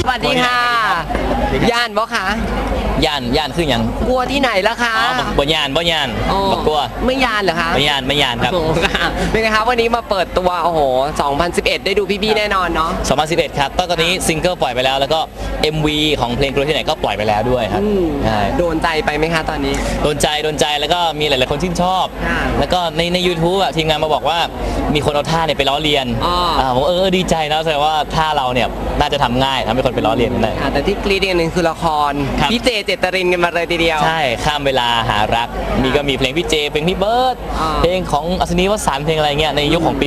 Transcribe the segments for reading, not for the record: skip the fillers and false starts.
วัสดีค่ะย่านบ่คะย่านคืออย่างกลัวที่ไหนล่ะคะอ๋อบ่ย่านบ่กลัวไม่ย่านเหรอคะไม่ย่านครับเป็นไงคะวันนี้มาเปิดตัวโอ้โห2011ได้ดูพี่ๆแน่นอนเนาะ 2011ครับตอนนี้ซิงเกิลปล่อยไปแล้วแล้วก็ MV ของเพลงกลัวที่ไหนก็ปล่อยไปแล้วด้วยครับใช่โดนใจไปไหมคะตอนนี้โดนใจแล้วก็มีหลายๆคนชื่นชอบแล้วก็ใน YouTube อ่ะทีมงานมาบอกว่ามีคนเอาท่าเนี่ยไปล้อเลียนผมดีใจนะแสดงว่าท่าเราเนี่ยน่าจะทำง่ายทำให้คนไปล้อเลียนได้แต่ที่กรี๊ดอีกนึงคือละครพี่เจเจตรินกันมาเลยทีเดียวใช่ข้ามเวลาหารักก็มีเพลงพี่เจเพลงพี่เบิร์ดเพลงของอัศนีวสันต์เพลงอะไรเงี้ยในยุคของปี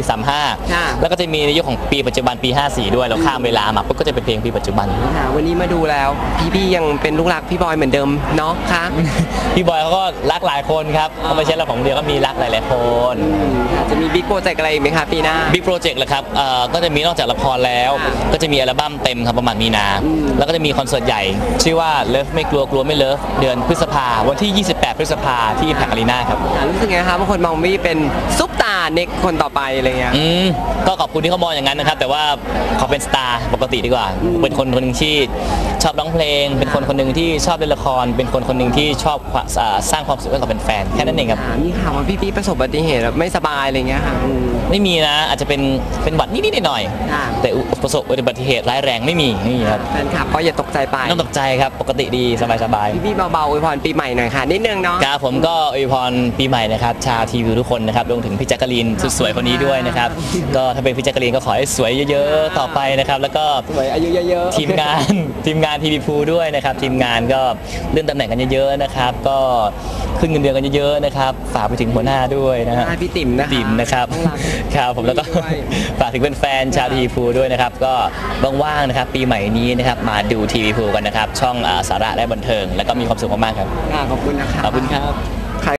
35แล้วก็จะมีในยุคของปีปัจจุบันปี54ด้วยเราข้ามเวลามาปุ๊บก็จะเป็นเพลงปีปัจจุบันวันนี้มาดูแล้วพี่ยังเป็นลูกรักพี่บอยเหมือนเดิมเนาะคะพี่บอยเขาก็รักหลายคนครับเขาไม่ใช่เราของเดียวก็มีรักหลายๆคนจะมีบิ๊กโปรเจกต์อะไรไหมคะปีหน้าบิ๊กโปรเจกต์เหรอครับก็จะมีนอกจากละครแล้วก็จะมีอัลบั้มเต็มครับประมาณมีนาแล้วก็จะมีคอนเสิร์ตใหญ่ชื่อว่าเลิฟไม่กลัวไม่เลิฟเดือนพฤษภาวันที่28พฤษภาที่แพคอารีนาครับรู้สึกไงครับบางคนมองมี่เป็นซุปตาเน็กคนต่อไปอะไรเงี้ยก็ขอบคุณที่เขามองอย่างนั้นนะครับแต่ว่าเขาเป็นสตาร์ปกติดีกว่าเป็นคนหนึ่งที่ชอบร้องเพลงเป็นคนหนึ่งที่ชอบเล่นละครเป็นคนหนึ่งที่ชอบสร้างความสุขให้กับแฟนแค่นั้นเองครับมีข่าวว่าพี่ประสบอุบัติเหตุไม่สบายอะไรเงี้ยค่ะไม่มีนะอาจจะเป็นหวัดนิดๆหน่อยๆแต่ประสบอุบัติเหตุร้ายแรงไม่มีครับแฟนคลับก็อย่าตกใจไปต้องตกใจครับปกติดีสบายพี่เบาๆอวยพรปีใหม่หน่อยค่ะนิดนึงเนาะครับผมก็อวยพรปีใหม่นะครับชาวทีวีทุกคนนะครับรวมถึงพี่แจ๊กกะลีนสุดสวยคนนี้ด้วยนะครับก็ถ้าเป็นพี่แจ๊กกะลีนก็ขอให้สวยเยอะๆต่อไปนะครับแล้วก็สวยอายุเยอะๆทีมงานทีวีพูด้วยนะครับทีมงานก็เลื่อนตำแหน่งกันเยอะๆนะครับก็ขึ้นเงินเดือนกันเยอะๆนะครับฝากไปถึงหัวหน้าด้วยนะฮะพี่ติ๋มนะครับครับผมแล้วก็ฝากถึงแฟนๆชาวทีวีพูด้วยนะครับก็ว่างๆนะครับปีใหม่นี้นะครับมาดูทีวีพูกันนะครับช่องสาระและบันเทิงแล้วก็มีความสุขมากๆครับขอบคุณนะครับขอบคุณครับ